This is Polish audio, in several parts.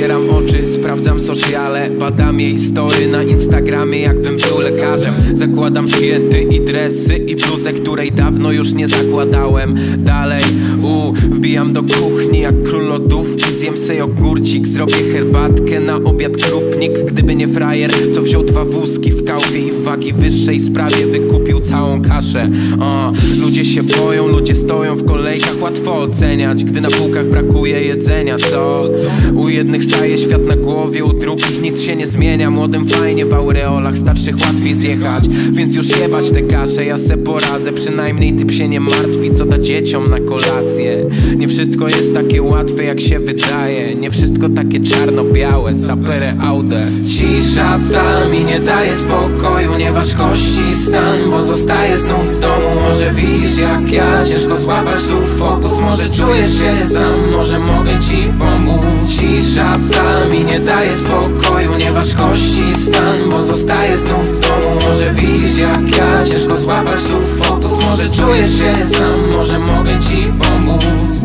Otwieram oczy, sprawdzam sociale, badam jej story na Instagramie, jakbym był lekarzem. Zakładam szkiety i dresy i bluzę, której dawno już nie zakładałem. Dalej, wbijam do kuchni jak król lodówki. Zjem se ogórcik, zrobię herbatkę, na obiad krupnik. Gdyby nie frajer, co wziął 2 wózki w kałwie i w wagi wyższej sprawie wykupił całą kaszę. Ludzie się boją, ludzie stoją w kolejkach, łatwo oceniać, gdy na półkach brakuje jedzenia, co? U jednych staje świat na głowie, u drugich nic się nie zmienia. Młodym fajnie w aureolach, starszych łatwiej zjechać. Więc już jebać tę kaszę, ja se poradzę. Przynajmniej typ się nie martwi, co da dzieciom na kolację. Nie wszystko jest takie łatwe, jak się wydaje. Nie wszystko takie czarno-białe, sapere aude. Cisza ta mi nie daje spokoju, nie ważkości stan, bo zostaję znów w domu. Może widzisz jak ja, ciężko złapać tu fokus. Może czujesz się sam, może mogę ci pomóc. Cisza ta mi nie daje spokoju, nie ważkości stan, bo zostaję znów w domu. Może widzisz jak ja, ciężko złapać tu fokus. Może czujesz się sam, może mogę ci pomóc.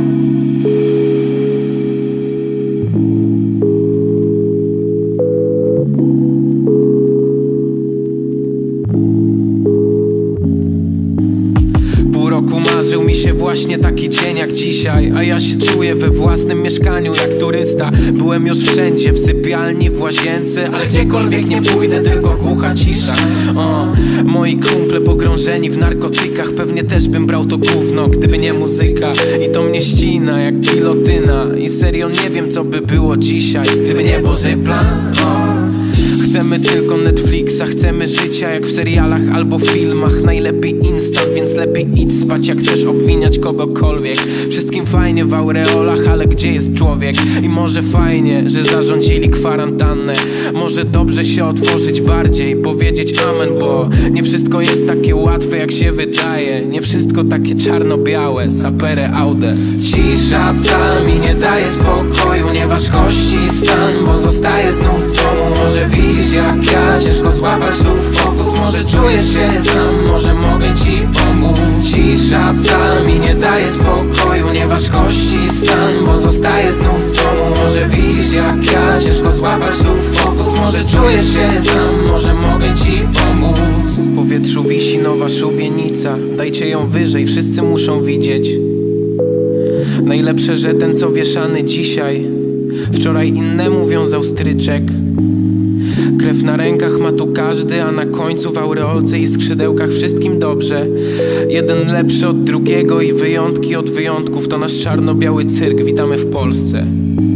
Roku marzył mi się właśnie taki dzień jak dzisiaj, a ja się czuję we własnym mieszkaniu jak turysta. Byłem już wszędzie, w sypialni, w łazience, ale gdziekolwiek nie pójdę, tylko głucha cisza. Moi kumple pogrążeni w narkotykach, pewnie też bym brał to gówno, gdyby nie muzyka. I to mnie ścina jak gilotyna. I serio nie wiem co by było dzisiaj, gdyby nie Boży plan. Chcemy tylko Netflixa, chcemy życia jak w serialach albo filmach. Najlepiej instant, więc lepiej idź spać jak chcesz obwiniać kogokolwiek. Wszystkim fajnie w aureolach, ale gdzie jest człowiek? I może fajnie, że zarządzili kwarantannę. Może dobrze się otworzyć bardziej, powiedzieć amen, bo nie wszystko jest takie łatwe jak się wydaje. Nie wszystko takie czarno-białe, sapere aude. Cisza ta mi nie daje spokoju, nie ważkości stan, bo zostaję znów w domu. Może widzisz jak ja, ciężko złapać tu fokus. Może czujesz się sam, może mogę ci pomóc. Cisza ta mi nie daje spokoju, nie ważkości stan, bo zostaję znów w domu. Może widzisz jak ja, ciężko złapać tu fokus. Może czujesz się sam, może mogę ci pomóc. W powietrzu wisi nowa szubienica, dajcie ją wyżej, wszyscy muszą widzieć. Najlepsze, że ten co wieszany dzisiaj, wczoraj innemu wiązał stryczek. Krew na rękach ma tu każdy, a na końcu w aureolce i skrzydełkach wszystkim dobrze. Jeden lepszy od drugiego i wyjątki od wyjątków. To nasz czarno-biały cyrk, witamy w Polsce.